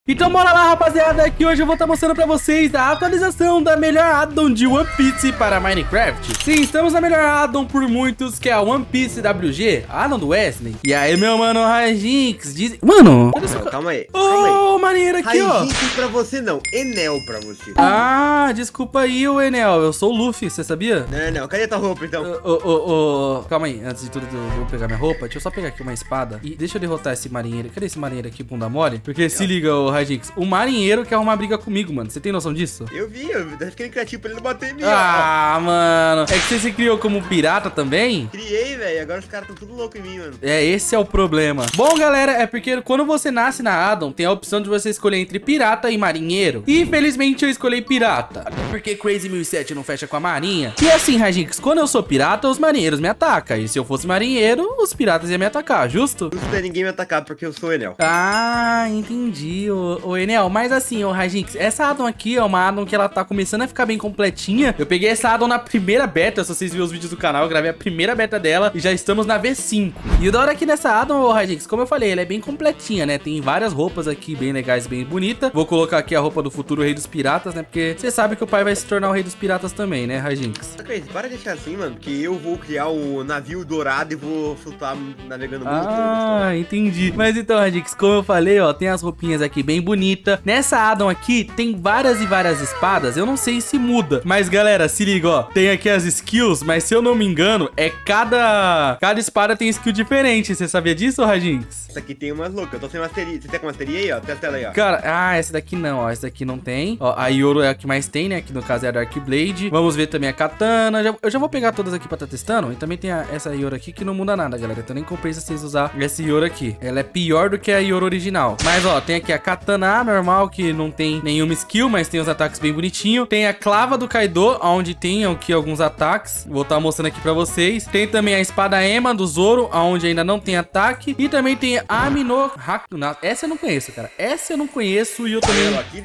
Então bora lá, rapaziada, que hoje eu vou estar mostrando pra vocês a atualização da melhor addon de One Piece para Minecraft. Sim, estamos na melhor addon por muitos, que é a One Piece WG, a addon do Wesley. E aí, meu mano, Rajinx, diz... Mano, calma aí. Ô, maneiro aqui, ó. Rajinx pra você não, Enel pra você. Ah, desculpa aí, ô Enel, eu sou o Luffy, você sabia? Não, cadê tua roupa então? Calma aí, antes de tudo eu vou pegar minha roupa. Deixa eu só pegar aqui uma espada e deixa eu derrotar esse marinheiro. Cadê esse marinheiro aqui, bunda mole? Porque se liga, ô Rajinx, o marinheiro quer arrumar briga comigo, mano. Você tem noção disso? Eu fiquei criativo pra ele não bater em mim, ó. Mano, é que você se criou como pirata também? Criei, velho, agora os caras tão tudo louco em mim, mano. É, esse é o problema. Bom, galera, é porque quando você nasce na addon, tem a opção de você escolher entre pirata e marinheiro. E, infelizmente, eu escolhi pirata. Até porque Crazy 1007 não fecha com a marinha. E assim, Rajinx, quando eu sou pirata, os marinheiros me atacam. E se eu fosse marinheiro, os piratas iam me atacar, justo? Não tem ninguém me atacar porque eu sou Enel. Ah, entendi, ô Enel. Mas assim, ô Rajinx, essa addon aqui é uma addon que ela tá começando a ficar bem completinha. Eu peguei essa addon na primeira beta, se vocês viram os vídeos do canal, eu gravei a primeira beta dela e já estamos na V5. E o da hora aqui nessa addon, ô Rajinx, como eu falei, ela é bem completinha, né? Tem várias roupas aqui bem legais, bem bonitas. Vou colocar aqui a roupa do futuro rei dos piratas, né? Porque você sabe que o pai vai se tornar o rei dos piratas também, né, Rajinx? Crazy, para de deixar assim, mano, que eu vou criar o navio dourado e vou flutuar navegando muito. Ah, entendi. Mas então, Rajinx, como eu falei, ó, tem as roupinhas aqui bem bonitas. Nessa addon aqui tem várias e várias espadas. Eu não sei se muda, mas galera, se liga, ó. Tem aqui as skills, mas se eu não me engano, cada espada tem skill diferente. Você sabia disso, Rajinx? Essa aqui tem umas loucas. Eu tô sem masteria. Você tem com masteria aí, ó? Testa ela aí, ó. Cara, essa daqui não, ó. Essa daqui não tem. Ó, a Yoro é a que mais tem, né? Que no caso é a Dark Blade. Vamos ver também a Katana. Eu já vou pegar todas aqui pra tá testando. E também tem essa Yoro aqui que não muda nada, galera. Então nem compensa vocês usar essa Yoro aqui. Ela é pior do que a Yoro original. Mas, ó, tem aqui a Katana normal, que não tem nenhuma skill, mas tem os ataques bem bonitinho. Tem a clava do Kaido, onde tem aqui alguns ataques. Vou estar mostrando aqui pra vocês. Tem também a espada Ema do Zoro, onde ainda não tem ataque. E também tem a Amino Hakuna. Essa eu não conheço, cara. Essa eu não conheço e eu também...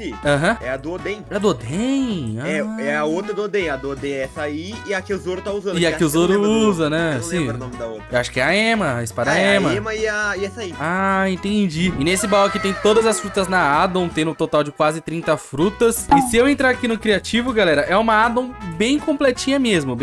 É a do Oden. É a do Oden? É a outra do Oden. A do Oden é essa aí e a que o Zoro tá usando. E a que o Zoro usa, né? Eu não lembro o nome da outra. Eu acho que é a Ema, a espada Ema. A Ema e essa aí. Ah, entendi. E nesse baú aqui tem todas as frutas na addon, tem no total de quase 30 frutas. E se eu entrar aqui no criativo, galera, é uma addon bem completinha mesmo,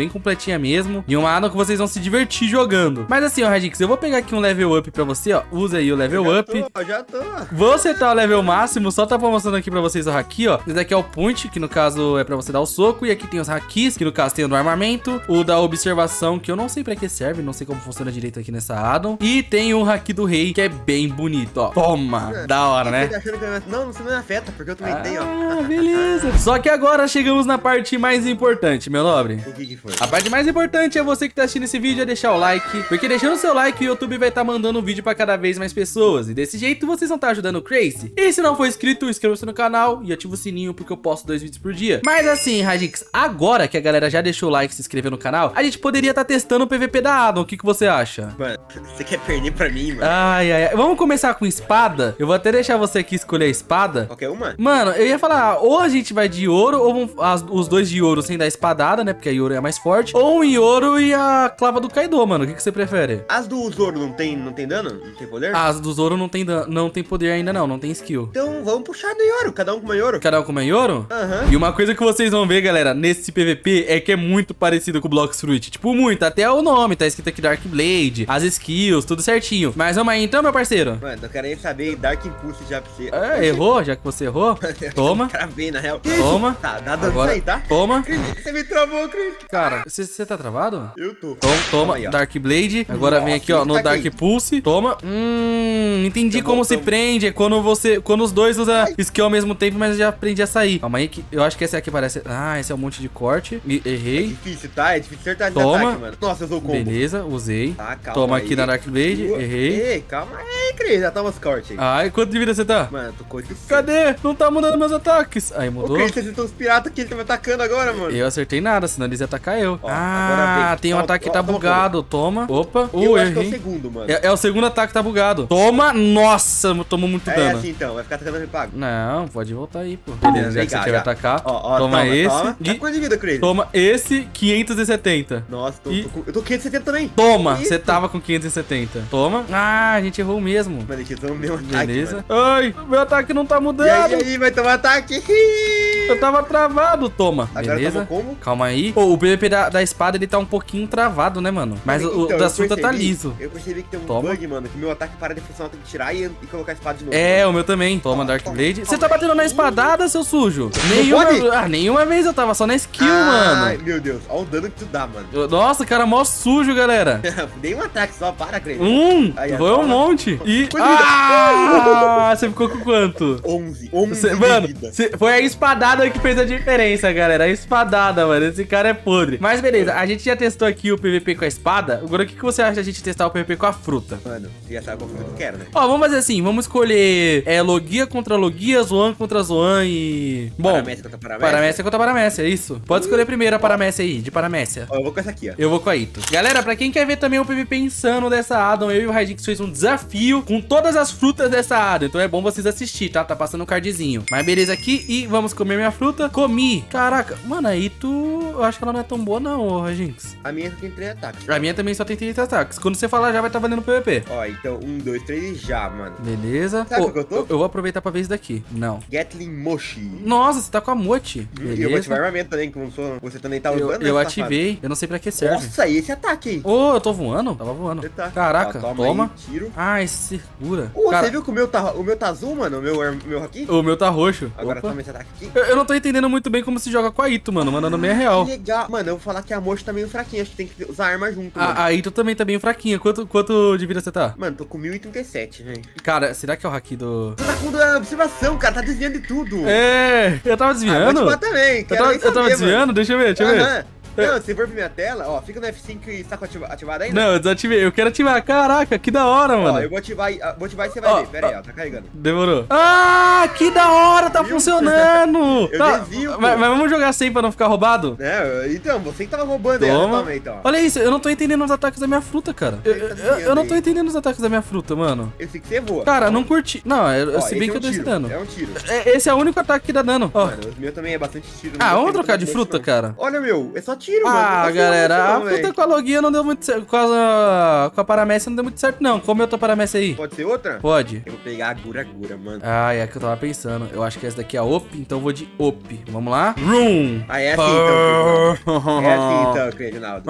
E uma addon que vocês vão se divertir jogando. Mas assim, ó, Rajinx, eu vou pegar aqui um level up pra você, ó. Usa aí o level up. Já tô. Vou setar o level máximo, só tá mostrando aqui pra vocês o haki, ó. Esse daqui é o punch, que no caso é pra você dar o soco. E aqui tem os hakis, que no caso tem o do armamento. O da observação, que eu não sei pra que serve, não sei como funciona direito aqui nessa addon. E tem o haki do rei, que é bem bonito, ó. Toma! Da hora, né? Não, você não me afeta, porque eu também tenho, ó. Ah, beleza. Só que agora chegamos na parte mais importante, meu nobre. O que foi? A parte mais importante é você que tá assistindo esse vídeo, é deixar o like. Porque deixando o seu like, o YouTube vai estar mandando o vídeo pra cada vez mais pessoas. E desse jeito vocês vão estar ajudando o Crazy. E se não for inscrito, inscreva-se no canal e ativa o sininho, porque eu posto 2 vídeos por dia. Mas assim, Rajinx, agora que a galera já deixou o like e se inscreveu no canal, a gente poderia estar testando o PVP da addon. O que você acha? Mano, você quer perder pra mim, mano? Ai. Vamos começar com espada? Eu vou até deixar você aqui escolher a espada. Qualquer uma? Mano, eu ia falar, ou a gente vai de ouro, ou os dois de ouro sem dar espadada, né? Porque a Yoro é a mais forte. Ou um Yoro e a clava do Kaido, mano. O que você prefere? As do Zoro não tem dano? Não tem poder? As do Zoro não tem poder ainda não tem skill. Então vamos puxar do Yoro, cada um com uma Yoro. Cada um com uma Yoro? Aham. E uma coisa que vocês vão ver, galera, nesse PVP é que é muito parecido com o Blox Fruit. Tipo, muito. Até o nome tá escrito aqui Dark Blade, as skills, tudo certinho. Mas vamos aí então, meu parceiro. Mano, eu quero nem saber Dark Impulse já pra você. Errou? Já que você errou? Toma. Cravei, na real. Toma. Tá, dá dano Agora, aí, tá? Toma. Você me travou, Cris. Cara, você tá travado? Eu tô. Toma, aí, Dark Blade. Agora vem aqui, ó, no Dark Pulse. Toma. Entendi como se prende. É quando os dois usam skill ao mesmo tempo, mas eu já aprendi a sair. Calma aí, que eu acho que esse aqui parece... Ah, esse é um monte de corte. Errei. É difícil, tá? É difícil acertar de Toma. ataque, mano. Nossa, eu usou o combo. Beleza, usei. Tá, calma Toma aí. aqui na Dark Blade. Errei. Ei, calma aí, Cris. Já toma os cortes aí. Ai, quanto de vida você tá? Mano, tô com 800. Cadê? Não tá mudando meus ataques. Aí, Ô, mudou. Cris, você acertou os piratas aqui, ele tá me atacando agora, mano. Eu acertei nada, senão eles iam atacar eu. Ó, agora vem. Tem um ataque que tá Toma, bugado. Toma. Opa. Eu acho que é o Errei. segundo, mano. É o segundo ataque que tá bugado. Toma. Nossa, tomou muito É dano. assim então, vai ficar atacando repago. Não, pode voltar aí, pô. Beleza, já que você quer atacar. Ó, toma esse. Toma. Tá quanto de vida, Cris? Toma esse, 570. Nossa, eu tô 570 também. Toma, Isso. você tava com 570. Toma. Ah, a gente errou mesmo. Mano, aqui estamos no mesmo ataque, Beleza. mano. Ai, Meu ataque não tá mudando. E aí, vai tomar ataque. Eu tava travado. Toma. Agora Beleza. como? Calma aí. Pô, o PVP da espada, ele tá um pouquinho travado, né, mano? Mas Então, o da fruta tá liso. Eu percebi que tem um Toma. bug, mano, que meu ataque para de funcionar, tem que tirar e colocar a espada de novo. É, o meu também. Toma, Dark Blade. Você tá batendo na espadada, seu sujo? pode? Nenhuma vez eu tava só na skill, Ai, mano. meu Deus. Olha o dano que tu dá, mano. Nossa, cara, mó sujo, galera. Dei um ataque só, para, Crane. Aí, Foi um toma. monte. E... Foi Você ficou com quanto? 11 Mano, de vida. foi a espadada que fez a diferença, galera. A espadada, mano. Esse cara é podre. Mas beleza, a gente já testou aqui o PVP com a espada. Agora, o que você acha da gente testar o PVP com a fruta? Mano, você já sabe qual fruta que eu quero, né? Ó, vamos fazer assim. Vamos escolher Logia contra Logia, Zoan contra Zoan e... Bom, Paramécia contra Paramécia. Paramécia contra Paramécia, é isso. Pode escolher primeiro a Paramécia aí, de Paramécia. Ó, eu vou com essa aqui, ó. Eu vou com a Ito. Galera, pra quem quer ver também o PVP insano dessa Addon, eu e o Raidix fez um desafio com todas as frutas dessa Addon. Então é bom vocês assistirem, tá? Tá passando um cardzinho. Mas beleza aqui e vamos comer minha fruta. Comi. Caraca, mano, a Ito, eu acho que ela não é tão boa não, ô Raidix. A minha tem 3 ataques. A minha também só tem 30 ataques. Quando você falar já vai estar valendo PVP. Ó, então 1, 2, 3 e já, mano. Beleza. Sabe Ô, o que eu tô? eu vou aproveitar pra ver isso daqui. Não. Gatling Moshi. Nossa, você tá com a Mochi. E eu vou ativar armamento também, que você também tá usando, né, Eu safado? ativei. Eu não sei pra que serve. Nossa, e esse ataque aí? Ô, eu tô voando? Tava voando. Você tá. Caraca, Ó, toma. Aí, tiro. Ah, esse segura. Ô, Cara, você viu que o meu tá azul, mano? O meu aqui? o meu tá roxo. Agora Opa. toma esse ataque aqui. Eu não tô entendendo muito bem como se joga com a Ito, mano. Mandando meia real. Que legal. Mano, eu vou falar que a Moshi tá meio fraquinha. Acho que tem que usar arma junto, mano. A Ito também tá bem fraquinha. Quanto de vida você tá? Mano, tô com 1037, velho. Cara, será que é o haki do... Você tá com observação, cara. Tá desviando de tudo. É, eu tava Ah, desviando. vou te também. eu Quero tava, nem eu tava saber, desviando? mano. Deixa eu ver, deixa eu ver. Aham. Não, se for pra minha tela, ó, fica no F5 e está ativado ainda? Não, eu desativei. Eu quero ativar. Caraca, que da hora, mano. Ó, eu vou ativar e você vai ver. Pera aí, ó, tá carregando. Demorou. Ah, que da hora, tá Viu? funcionando. Eu Tá, desvio, pô. mas vamos jogar sem pra não ficar roubado? É, então, você que tava roubando aí, Toma. toma aí, então. Olha isso, eu não tô entendendo os ataques da minha fruta, cara. Eu não tô aí. entendendo os ataques da minha fruta, mano. Eu sei que você voa. Cara, não curti. Não, Ó, se bem esse que eu tô tiro, dando. É um tiro. Esse é o único ataque que dá dano. Ó. Mano, os meus também é bastante tiro. não Ah, vamos gostei trocar de muito fruta, não. cara. Olha, meu, é só tiro, mano. Ah, Não tá galera, a funcionando, fruta velho. com a Logia não deu muito certo. Com a Paramécia não deu muito certo, não. Come outra Paramécia aí. Pode ser outra? Pode. Eu vou pegar a Gura, mano. Ah, é que eu tava pensando. Eu acho que essa daqui é a OP, então eu vou de OP. Vamos lá? Room! Ah, é assim então, É assim então, Reginaldo.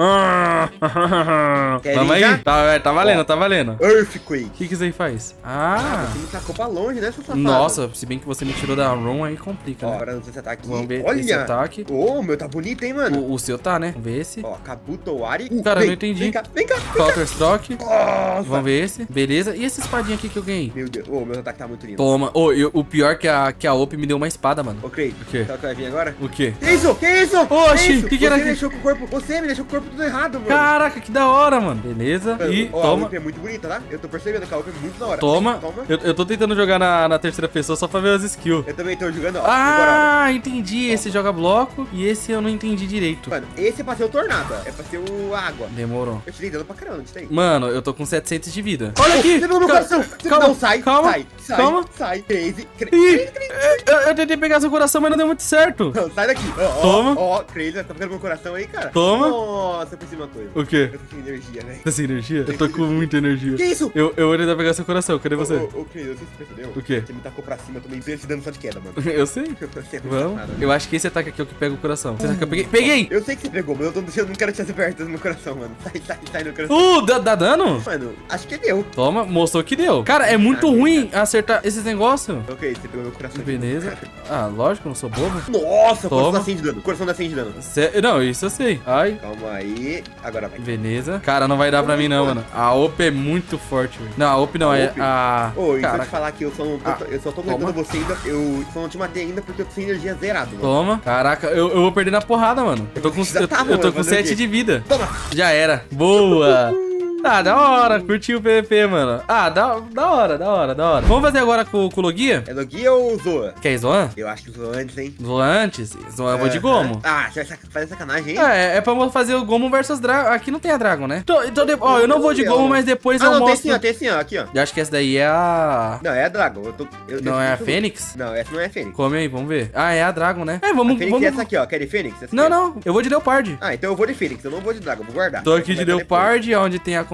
Quer Vamos vir aí? já? Tá valendo, tá valendo. Earthquake. O que isso aí faz? Ah! Você me tacou pra longe, né, seu safado? Nossa, se bem que você me tirou da room, aí complica, Ó, né? agora você tá aqui. Vamos ver Olha. esse ataque. Ô, o meu tá bonito, hein, mano. O seu tá, né? Vamos ver esse. Ó, Kabuto Wari. Cara, eu Vem, não entendi. Vem cá, vem cá. Counter Stroke. Nossa. Vamos ver esse. Beleza. E essa espadinha aqui que eu ganhei? Meu Deus. Ô, meu ataque tá muito lindo. Toma. Ô, o pior que a OP me deu uma espada, mano. Ô, Craig. O quê? Sabe o que vai vir agora? O quê? Que isso? Que isso? Oxi, isso? que era Você aqui? deixou com o corpo. Você me deixou com o corpo tudo errado, mano. Caraca, que da hora, mano. Beleza. Mano, E ó, a toma. UP é muito bonita, tá? Eu tô percebendo que a UP é muito da hora. Toma. Toma. Eu tô tentando jogar na terceira pessoa só pra ver as skills. Eu também tô jogando, ó. Agora, Ah, entendi. Esse joga bloco e esse eu não entendi direito. ó. Mano, esse é pra ser o tornado, ó. É pra ser o água. Demorou. Eu tirei dano pra caramba, não tem? Mano, eu tô com 700 de vida. Olha aqui! Você pegou meu coração! Você calma, não, sai, calma, sai, sai, calma. sai, crazy, Ih, eu tentei pegar seu coração, mas não deu muito certo. Não, sai daqui. Ó, Toma. Ó, crazy, tá pegando meu coração aí, cara? Toma. Nossa, eu pensei uma coisa. O quê? Eu tô sem energia, velho. Tá sem energia? Eu tô com muita energia. Que isso? Eu vou tentar pegar seu coração. Cadê você? Ô, crazy, eu sei se você percebeu. O quê? Você me tacou pra cima, eu tomei esse dano só de queda, mano. Eu sei. Você é muito Vamos. safado, né? Eu acho que esse ataque aqui é o que pega o coração. Você sabe que eu peguei? Peguei! Eu sei que você pegou, mas eu não quero te fazer perto do meu coração, mano. Sai do coração. Dá dano? Mano, acho que deu. Toma, mostrou que deu. Cara, é muito ruim acertar esses negócios. Ok, você pegou meu coração. Beleza. Ah, lógico, eu não sou bobo. Nossa, o coração Toma. dá 100 de dano. O coração dá 100 de dano. Não, isso eu sei. Ai. Calma aí. Agora vai. Beleza. Cara, não vai dar pra mim não, mano. A OP é muito forte, velho. Não, a OP não, é OP? a... Ô, e se eu Caraca. te falar que eu só não tô, eu só tô toma. aguentando você ainda, eu só não te matei ainda porque eu tô sem energia zerado, mano. Toma. Caraca, eu vou perder na porrada, mano. Eu tô com, Já tá, eu mano, tô com fazer o 7 quê? de vida. Toma! Já era. Boa. Ah, da hora. Curti o PVP, mano. Ah, da hora. Vamos fazer agora com o Logia? É Logia ou Zoa? Quer Zoan? Eu acho que Zoa antes, hein? Zoan antes? Zoan eu vou de Gomo. Ah, você vai fazer sacanagem, hein? É pra fazer o Gomo versus Dragon. Aqui não tem a Dragon, né? Então ó, eu não vou de Gomo, mas depois eu não, mostro. tem sim, ó, aqui, ó. Eu acho que essa daí é a... Não, é a Dragon. Não é a Fênix? Não, essa não é a Fênix. Come aí, vamos ver. Ah, é a Dragon, né? É, vamos... A Fênix é essa aqui, ó. Quer de Fênix? Essa Não, aqui, ó. não. Eu vou de Leopard. Ah, então eu vou de Fênix. Eu não vou de Dragon. Vou guardar. Tô aqui de Vai dar Leopard, onde tem a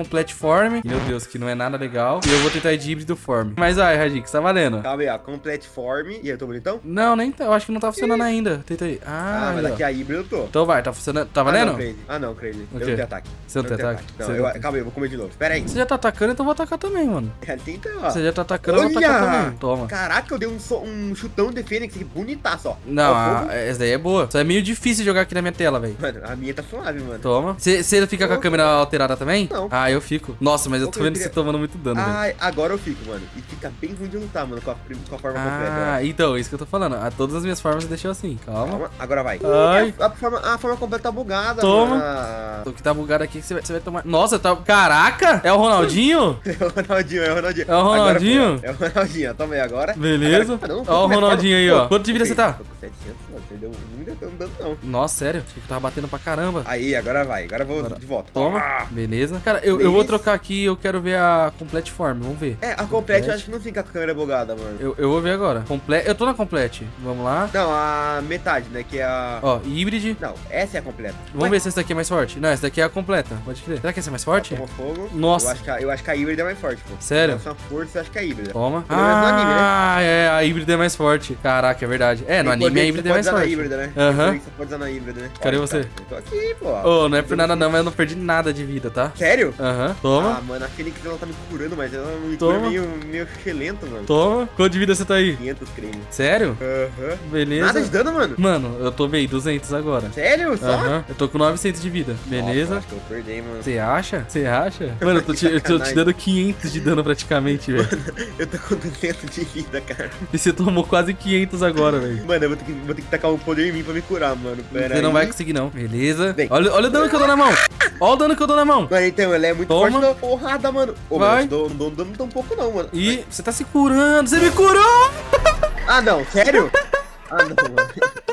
Complete Form. Meu Deus, que não é nada legal. E eu vou tentar de híbrido Form. Mas vai, Radix, tá valendo. Calma aí, ó. Complete Form. E aí, eu tô bonitão? Não, nem tá. Eu acho que não tá funcionando ainda. Tenta aí. Ah, mas aí, daqui ó. a híbrido eu tô. Então vai, tá funcionando. Tá valendo? Não, Crazy. O Eu quê? não tenho ataque. Você não tem ataque? Não, Você não tem. calma aí, eu vou comer de novo. Espera aí. Você já tá atacando, então eu vou atacar também, mano. Tenta, ó. Você já tá atacando, eu vou atacar também. Toma. Caraca, eu dei um chutão de Fênix aqui, bonitaço, ó. Não, Ó, o fogo. essa daí é boa. Só é meio difícil jogar aqui na minha tela, velho. Mano, a minha tá suave, mano. Toma. Você fica com a câmera alterada também? Não. Ah, eu fico. Nossa, mas eu tô Eu vendo queria- você tomando muito dano, velho. Ah, agora eu fico, mano. E fica bem ruim de lutar, mano, com a forma completa. Ah, então, isso que eu tô falando. Todas as minhas formas eu deixei assim. Calma. Calma, agora vai. Ai. A forma completa tá bugada, Toma. mano. O que tá bugado aqui, você vai tomar. Nossa, tá. Caraca! É o Ronaldinho? É o Ronaldinho, é o Ronaldinho. É o Ronaldinho? Agora, é o Ronaldinho, toma aí agora. Beleza. Agora, não, Ó o Ronaldinho aí, ó. Quanto de vida você tá? Tô com 700, mano. Você deu, não me deu dano, não. Nossa, sério? Achei que tava batendo pra caramba. Aí, agora vai. Agora eu vou de volta. Toma. Ah. Beleza. Cara, eu vou trocar aqui, eu quero ver a Complete Form. Vamos ver. É, a complete eu acho que não fica com a câmera bugada, mano. Eu vou ver agora. Eu tô na Complete. Vamos lá. Não, a metade, né? Que é a. Ó, híbride. Não, essa é a completa. Vamos ver se essa daqui é mais forte. Não, essa daqui é a completa. Pode crer. Será que essa é mais forte? Toma fogo. Nossa. Eu acho que a híbrida é mais forte, pô. Sério? Nossa força, eu acho que é a híbrida. Toma. Pelo menos no anime, né? É, a híbrida é mais forte. Caraca, é verdade. É, no Tem anime poder a que híbrida você é mais pode usar forte. na híbrida, né? Aham. Tem poder que você pode usar na híbrida, né? Cadê Olha, você? tá. Eu tô aqui, pô. Ô, não é por nada não, mas eu não perdi nada de vida, tá? Sério? Aham. Toma. Ah, mano, a Fênix ela tá me curando, mas ela me Toma. cura meio chelento, mano. Toma. Quanto de vida você tá aí? 500 creme. Sério? Aham. Beleza. Nada de dano, mano. Mano, eu tomei 200 agora. Sério? Só? Aham. Eu tô com 900 de vida. Beleza. Nossa, acho que eu perdi, mano. Você acha? Você acha? Mano, eu tô te dando 500 de dano praticamente, velho. Eu tô com 200 de vida, cara. E você tomou quase 500 agora, velho. Mano, eu vou ter que tacar um poder em mim pra me curar, mano. Pera Você não aí. vai conseguir, não. Beleza. Vem. Olha o dano que eu dou na mão. Olha o dano que eu dou na mão. Mano, então, ela é muito Toma. forte da porrada, mano. Ô, Vai. mano, não dou tão pouco não, mano. E você tá se curando. Você me curou! Ah, não, sério? Ah, não, mano.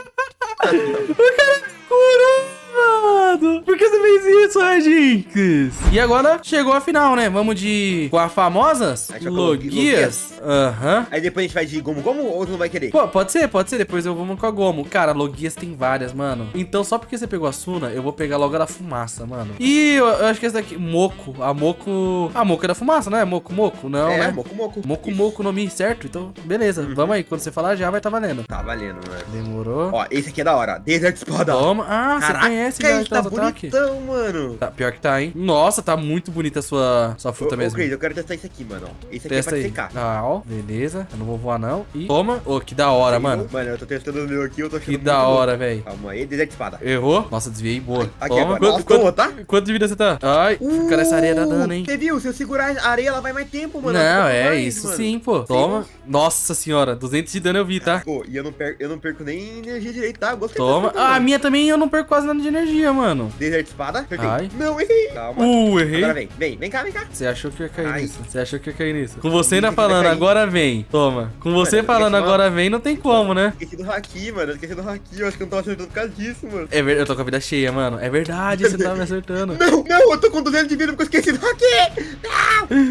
Curou, mano! Por que você fez isso, Radix? E agora chegou a final, né? Vamos de... com as famosas Acho que é Logias. Aham. Aí depois a gente vai de Gomu ou tu não vai querer? Pô, pode ser. Depois eu vou com a Gomu. Cara, Logias tem várias, mano. Então, só porque você pegou a Suna, eu vou pegar logo a da fumaça, mano. E eu acho que essa daqui... Moco. A Moco é da fumaça, não é? Moco. Não, É, né? Moco. Moco no Mi, certo? Então, beleza. Vamos aí. Quando você falar já, vai tá valendo. Tá valendo, mano. Demorou. Ó, esse aqui é da hora. Desert Espada. Toma. Ah, você conhece já esse tá então os ataques? bonitão, mano. Tá, pior que tá, hein? Nossa, tá muito bonita a sua fruta Ô, mesmo. Crazy, eu quero testar isso aqui, mano. Ó. Esse aqui Testa é pra aí. secar. Ah, ó, beleza. Eu não vou voar, não. E toma. Ô, que da hora, mano. Mano, eu tô testando o meu aqui, eu tô achando Que da muito hora, bom. velho. Calma aí, Desert Espada. Errou? Nossa, desviei. Boa. Aqui Toma. agora. Nossa, toma, tá? Quanto de vida você tá? Ai, fica nessa areia da dano, hein? Você viu? Se eu segurar a areia, ela vai mais tempo, mano. Não, Ela fica é mais, isso mano. sim, pô. Toma. Nossa senhora, 200 de dano eu vi, tá? Pô, e eu não perco nem energia direito, tá? Eu gostei Toma. dessa, Ah, a mano. minha também eu não perco quase nada de energia, mano. Desert Espada. Acertei. Ai. Não, errei. Calma. Errei. Agora vem cá. Você achou que ia cair Ai. nisso? Você achou que ia cair nisso? Com você ainda Isso aqui vai falando, cair. agora vem. Toma. Com você Mano, falando, esse agora vem, não tem como, né? Esqueci do Haki, mano. Esqueci do Haki. Eu acho que eu não tava acertando por causa disso, mano. É verdade, eu tô com a vida cheia, mano. É verdade, você tava me acertando. Não, eu tô com 200 de vida porque eu esqueci do Haki.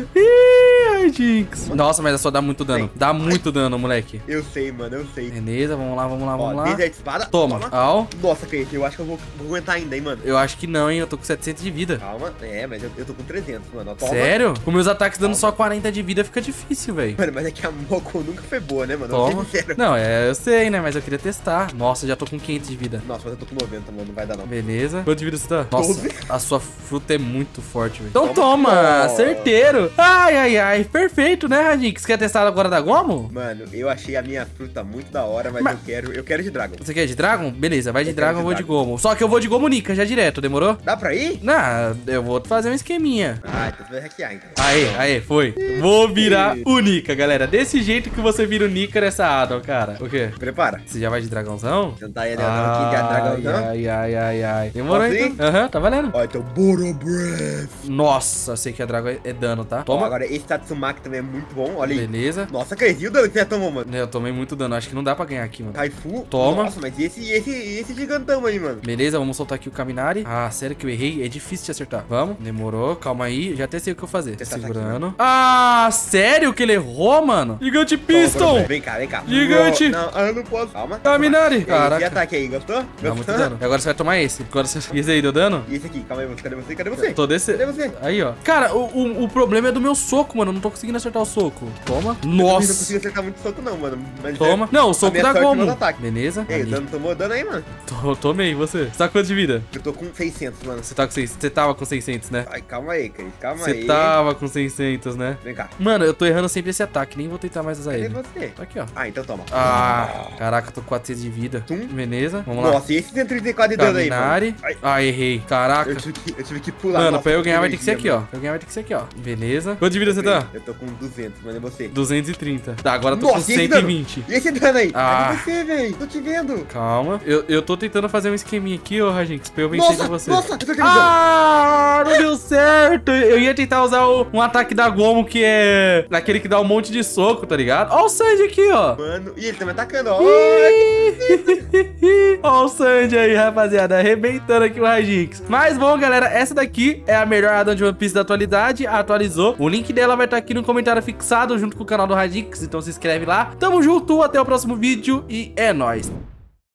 Ih, Jinx. Nossa, mas só dá muito dano. Vem. Dá muito dano, moleque. Eu sei, mano, eu sei. Beleza, vamos lá. Ó, Desert Espada. Toma. Au. Nossa, Crazy, eu acho que eu vou aguentar ainda, hein, mano. Eu acho que não, hein? Eu tô com 700 de vida. Calma. É, mas eu tô com 300, mano. Ó, toma. Sério? Com meus ataques dando Calma. só 40 de vida fica difícil, velho. Mano, mas é que a Moko nunca foi boa, né, mano? Toma. Vou ser sincero. Não, eu sei, né? Mas eu queria testar. Nossa, já tô com 500 de vida. Nossa, mas eu tô com 90, mano. Não vai dar, não. Beleza. Quanto de vida você tá? Nossa, 12. a sua fruta é muito forte, velho. Então Toma. toma, certeiro. Ai. Perfeito, né, Radix? Quer testar agora da Gomu? Mano, eu achei a minha fruta muito da hora, mas, eu quero de Dragon. Você quer de Dragon? Beleza, vai de Eu quero Dragon, de eu vou de Dragon. Gomu. Só que eu vou de Gomu Nika já direto, demorou? Dá pra ir? Não, eu vou fazer um esqueminha. Ah, então você vai hackear, então. Aê, foi. Vou virar o Nika, galera. Desse jeito que você vira o Nika nessa Adam, cara. O quê? Prepara. Você já vai de dragãozão? Tentar aí, aqui de Dragão. Ai. Demorou, Posso ir? então? Aham, tá valendo. Ó, então, Boro Breath. Nossa, sei que a Dragon é dano, tá? Ó, Toma. agora esse Tatsumaki Uzumaki também é muito bom, olha aí. Beleza. Nossa, cara, viu o dano que você tomou, mano? Eu tomei muito dano, acho que não dá pra ganhar aqui, mano. Kaifu. Toma. Nossa, mas esse gigantão aí, mano. Beleza, vamos soltar aqui o Kaminari. Ah, sério que eu errei? É difícil de acertar. Vamos, demorou, calma aí. Já até sei o que eu vou fazer. Segurando. Ah, sério que ele errou, mano? Gigante Piston. Vem cá, vem cá. Gigante. Não, eu não posso. Calma. Kaminari. Caraca. E ataque aí, gostou? Dá muito dano. Agora você vai tomar esse. Agora você... E esse aí, deu dano? E esse aqui, calma aí, cadê você? Cadê você? Tô descendo. Cadê você? Aí, ó. Cara, o problema é do meu soco, mano. Eu não tô conseguindo acertar o soco. Toma. Eu não Nossa. consigo acertar muito soco, não, mano. Mas Toma. Não, o soco dá como. Beleza. E aí, tomou dano aí, mano? Tomei, você. Você tá com quanto de vida? Eu tô com 600, mano. Você tá com 600. Você tava com 600, né? Ai, calma aí, Cris. Calma aí. Você tava com 600, né? Vem cá. Mano, eu tô errando sempre esse ataque. Nem vou tentar mais usar Cadê ele. você? Tá aqui, ó. Ah, então toma. Ah, caraca, eu tô com 400 de vida. Beleza, vamos lá. Nossa, e esse 134 de dano aí, mano? Kaminari. Ah, errei. Caraca. Eu tive que pular. Mano, Nossa, pra eu ganhar vai ter que ser aqui, ó. mano. Pra eu ganhar vai ter que ser aqui, ó. Beleza. Quanto de vida você tá? Eu tô com 200, mano, é você. 230. Tá, agora eu tô Nossa, com e esse 120. E esse dano aí? Ah. Cadê você, velho? Tô te vendo. Calma. Eu tô tentando fazer um esqueminha aqui, ô Rajinx, pra eu vencer de você. Nossa, eu tô te Ah, não deu certo. Eu ia tentar usar um ataque da Gomu, que é aquele que dá um monte de soco, tá ligado? Ó o Sanji aqui, ó. Mano, e ele tá me atacando, ó. Ó o Sanji aí, rapaziada, arrebentando aqui o Rajinx. Mas bom, galera, essa daqui é a melhor addon de One Piece da atualidade. Atualizou. O link dela vai estar aqui no comentário fixado junto com o canal do Rajinx. Então se inscreve lá. Tamo junto, até o próximo vídeo e é nóis.